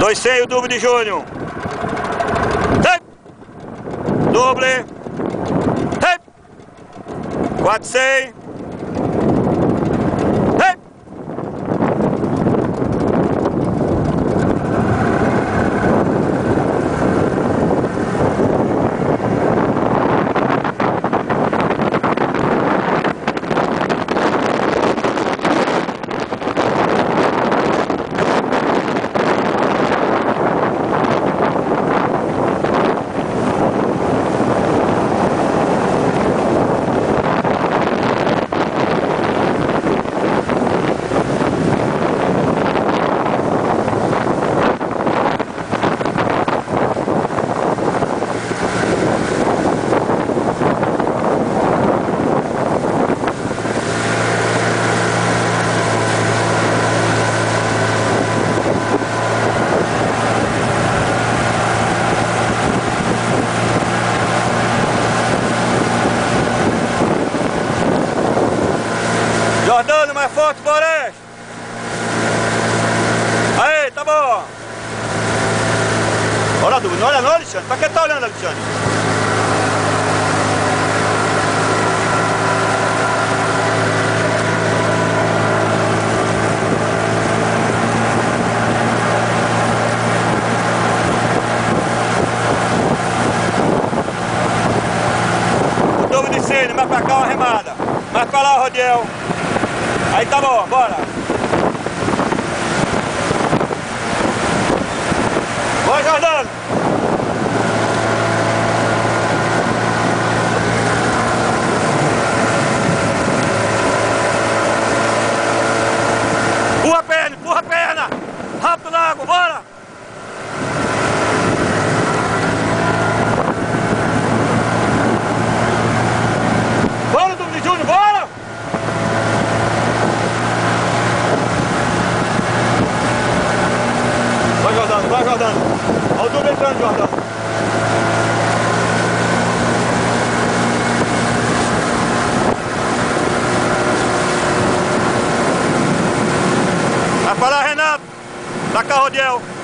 200 o Duble de Júnior. Doble. 400. Jordano, mais forte, Floresta! Aí, tá bom! Olha, Dudu, não olha não, Alexandre. Pra que tá olhando, Alexandre? O Dudu de Cine, mais pra cá uma remada. Mais pra lá, Rodiel. Aí tá bom, bora! Vai, Jordano! Empurra a perna! Rápido na água, bora! Bora, Duble de Júnior, bora! Vai, Jordano. Olha o Duble entrando, Jordano. Vai falar, Renato. Da Carrodiel.